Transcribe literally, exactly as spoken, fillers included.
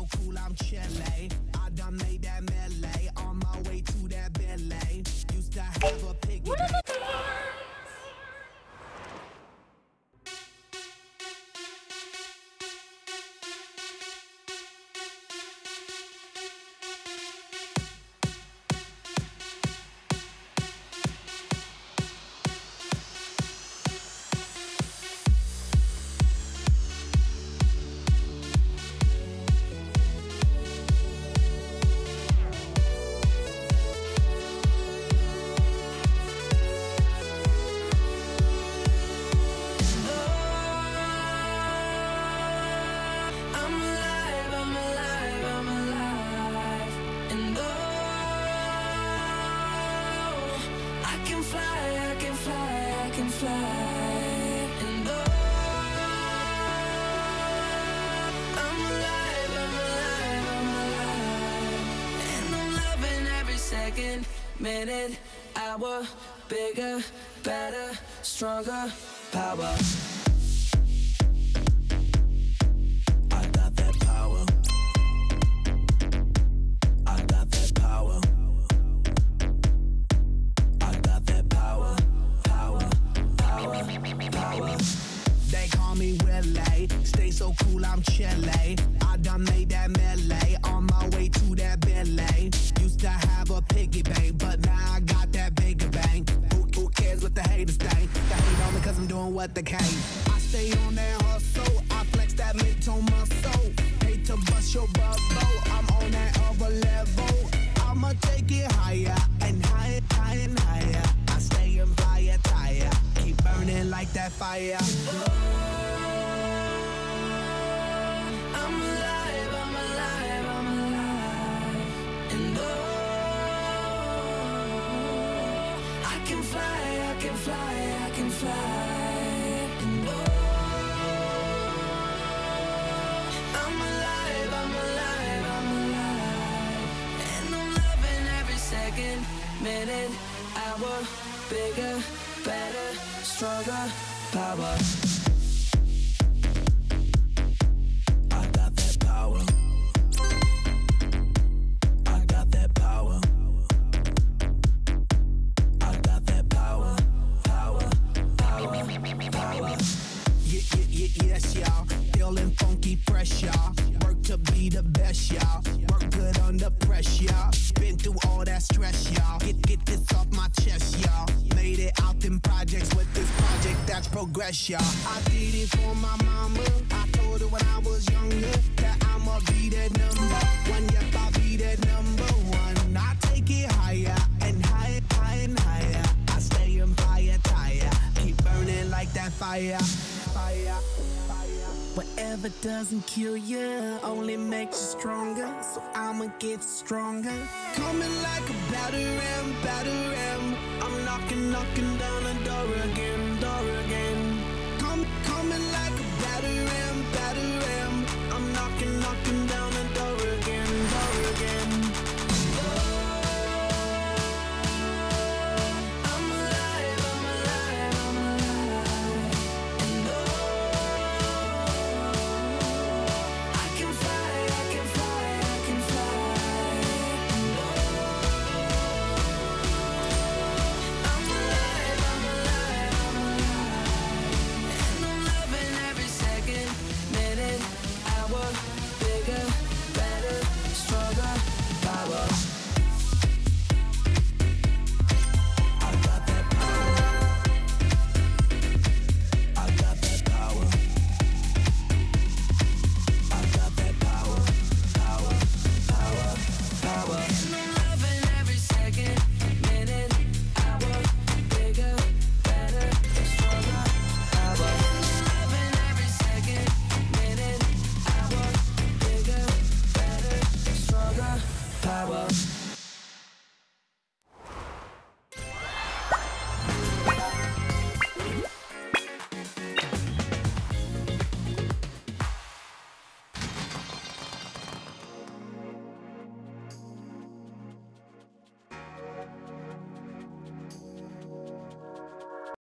so cool, I'm chilly. I done made that melee on my way to that Bentley. Used to have a piggy bank. Minute, hour, bigger, better, stronger, power. I got that power. I got that power. I got that power. Power, power, power. They call me Willie. Stay so cool, I'm chilly. I done made that melee on my way to that Bentley. Used to have a piggy bank, but now I got that bigger bang. Who, who cares what the haters think? They hate on me cause I'm doing what they can. I stay on that hustle, I flex that mid-tone muscle. Hate to bust your bubble, I'm on that other level. I'ma take it higher and higher, higher and higher. I stay in fire tire, keep burning like that fire. Minute, hour, bigger, better, stronger, power. I got that power. I got that power. I got that power. Power, power, power. Yeah, yeah, yeah, yes, y'all. Feeling funky, fresh, y'all. Work to be the best, y'all. Work good under pressure, y'all. Been through all that stress, y'all. Get, get this off my chest, y'all. Made it out in projects with this project, that's progress, y'all. I did it for my mama. I told her when I was younger that I'ma be that number one. Yep, I'll be that number one. I take it higher and higher, higher and higher. I stay in fire tire, keep burning like that fire. Fire, fire. Whatever doesn't kill you only makes you stronger. So I'ma get stronger. Coming like a battle ram, battle ram.